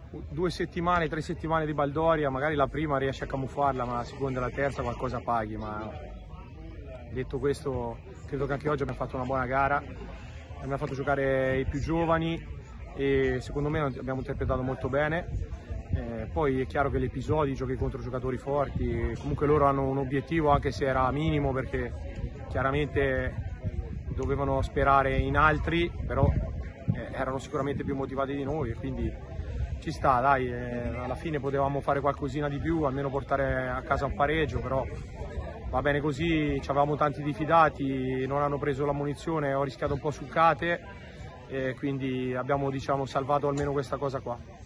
2 settimane, 3 settimane di baldoria, magari la prima riesci a camuffarla, ma la seconda e la terza qualcosa paghi. Ma detto questo, credo che anche oggi abbiamo fatto una buona gara, abbiamo fatto giocare i più giovani e secondo me abbiamo interpretato molto bene. Poi è chiaro che l'episodio giochi contro giocatori forti, comunque loro hanno un obiettivo anche se era minimo, perché chiaramente dovevano sperare in altri, però erano sicuramente più motivati di noi, quindi ci sta, dai, alla fine potevamo fare qualcosina di più, almeno portare a casa un pareggio, però va bene così, avevamo tanti diffidati, non hanno preso la munizione, ho rischiato un po' su Cate, quindi abbiamo salvato almeno questa cosa qua.